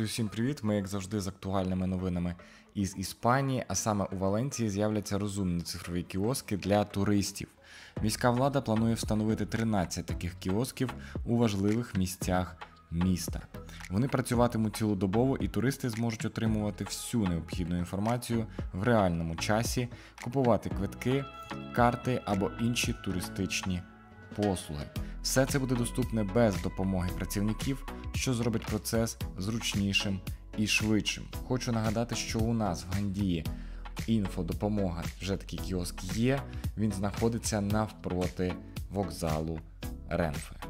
усім привіт! Ми, як завжди, з актуальними новинами із Іспанії, а саме у Валенції з'являться розумні цифрові кіоски для туристів. Міська влада планує встановити 13 таких кіосків у важливих місцях міста. Вони працюватимуть цілодобово, і туристи зможуть отримувати всю необхідну інформацію в реальному часі, купувати квитки, карти або інші туристичні послуги. Все це буде доступне без допомоги працівників, що зробить процес зручнішим і швидшим. Хочу нагадати, що у нас в Гандії інфодопомога, вже такий кіоск є, він знаходиться навпроти вокзалу Ренфе.